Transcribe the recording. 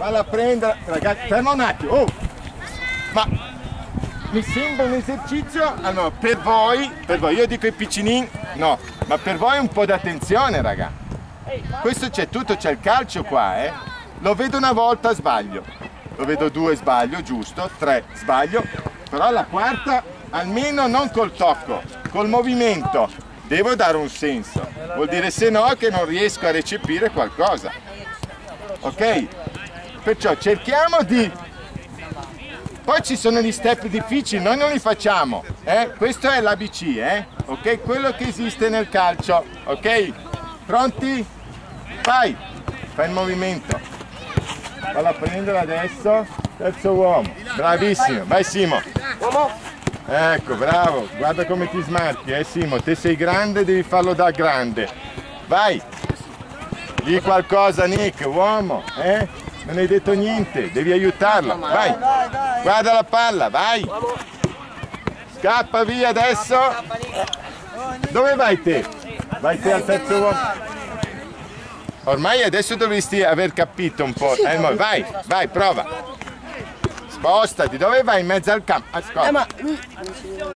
Valla a prendere, ragazzi, ferma un attimo, oh! Ma mi sembra un esercizio, allora, per voi, io dico i piccinin, no, ma per voi un po' d'attenzione, raga. Questo c'è tutto, c'è il calcio qua, Lo vedo una volta, sbaglio. Lo vedo due, sbaglio, giusto, tre, sbaglio. Però la quarta, almeno non col tocco, col movimento. Devo dare un senso. Vuol dire se no che non riesco a recepire qualcosa. Ok? Perciò cerchiamo di... Poi ci sono gli step difficili, noi non li facciamo. Questo è l'ABC, ok? Quello che esiste nel calcio, ok? Pronti? Vai! Fai il movimento. Valla a prendere adesso. Terzo uomo. Bravissimo. Vai Simo. Ecco, bravo. Guarda come ti smarchi, Simo. Te sei grande, devi farlo da grande. Vai. Dì qualcosa, Nick, uomo. Non hai detto niente. Devi aiutarlo. Vai. Guarda la palla, vai. Scappa via adesso. Dove vai te? Vai te al terzo uomo. Ormai adesso dovresti aver capito un po'. Vai, vai, prova. Spostati, dove vai? In mezzo al campo. Ascolta.